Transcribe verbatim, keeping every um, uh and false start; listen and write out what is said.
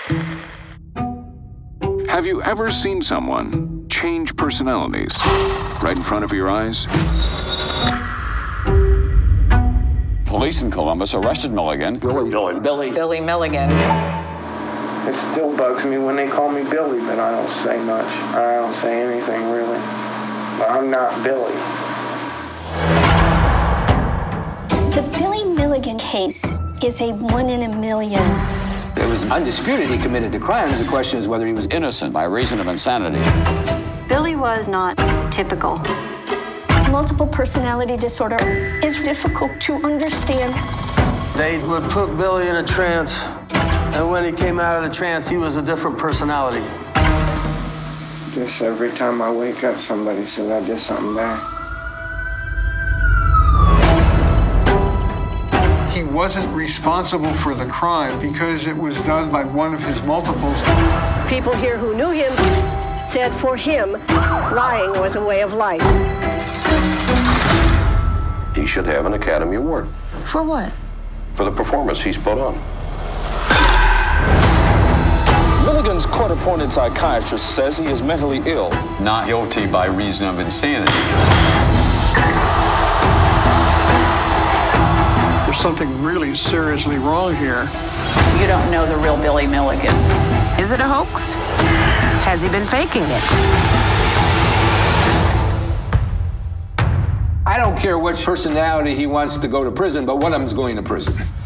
Have you ever seen someone change personalities right in front of your eyes? Police in Columbus arrested Milligan. Billy. Billy. Billy. Billy Milligan. It still bugs me when they call me Billy, but I don't say much. I don't say anything, really. But I'm not Billy. The Billy Milligan case is a one in a million. It was undisputed he committed the crimes. The question is whether he was Innocent by reason of insanity. Billy was not typical. Multiple personality disorder is difficult to understand. They would put Billy in a trance, and when he came out of the trance, he was a different personality. Just every time I wake up, somebody says I did something bad. He wasn't responsible for the crime because it was done by one of his multiples. People here who knew him said for him, lying was a way of life. He should have an Academy Award. For what? For the performance he's put on. Milligan's court-appointed psychiatrist says he is mentally ill. Not guilty by reason of insanity. There's something really seriously wrong here. You don't know the real Billy Milligan. Is it a hoax? Has he been faking it? I don't care which personality he wants to go to prison, but one of them's going to prison.